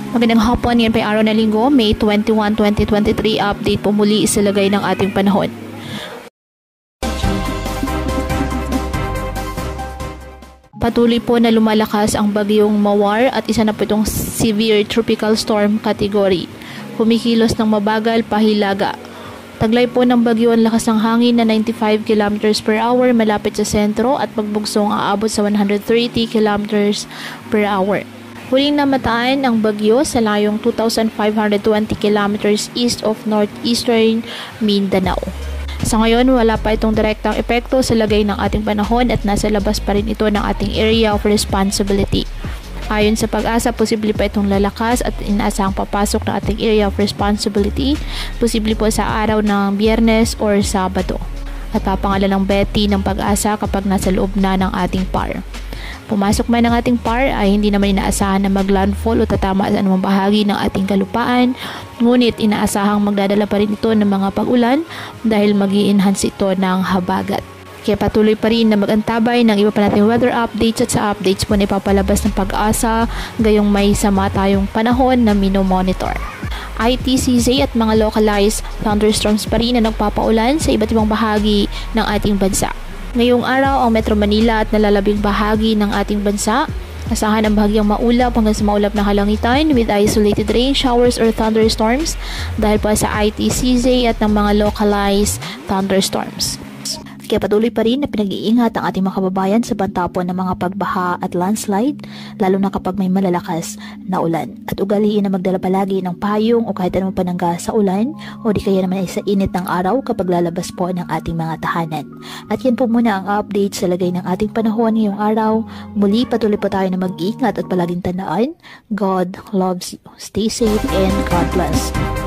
Magandang hapon, ngayon pa araw na linggo, May 21, 2023, update po muli sa lagay ng ating panahon. Patuloy po na lumalakas ang bagyong Mawar at isa na po itong severe tropical storm category. Kumikilos ng mabagal pahilaga. Taglay po ng bagyo ang lakas ng hangin na 95 km per hour malapit sa sentro at pagbugsong aabot sa 130 km per hour. Huling namataan ang bagyo sa layong 2,520 km east of northeastern Mindanao. Sa ngayon, wala pa itong direktang epekto sa lagay ng ating panahon at nasa labas pa rin ito ng ating area of responsibility. Ayon sa Pag-asa, posible pa itong lalakas at inaasahang papasok ng ating area of responsibility, posible po sa araw ng Biyernes or Sabado. At papangalan ng Betty ng Pag-asa kapag nasa loob na ng ating PAR. Pumasok man ang ating PAR ay hindi naman inaasahan na maglandfall o tatama sa anumang bahagi ng ating kalupaan, ngunit inaasahang magdadala pa rin ito ng mga pag-ulan dahil mag-i-enhance ito ng habagat. Kaya patuloy pa rin na mag-antabay ng iba pa nating weather updates at sa updates po na ipapalabas ng Pag-asa, gayong may sama tayong panahon na minomonitor. ITCZ at mga localized thunderstorms pa rin na nagpapaulan sa iba't ibang bahagi ng ating bansa. Ngayong araw, ang Metro Manila at nalalabing bahagi ng ating bansa, asahan ang bahagyang maulap hanggang sa maulap na kalangitan with isolated rain showers or thunderstorms dahil pa sa ITCZ at ng mga localized thunderstorms. Kaya patuloy pa rin na pinag-iingat ang ating mga kababayan sa bantapon ng mga pagbaha at landslide, lalo na kapag may malalakas na ulan. At ugaliin na magdala palagi ng payong o kahit anong panangga sa ulan o di kaya naman ay sa init ng araw kapag lalabas po ng ating mga tahanan. At yan po muna ang update sa lagay ng ating panahon ngayong araw. Muli patuloy po tayo na mag-iingat at palaging tandaan, God loves you. Stay safe and God bless.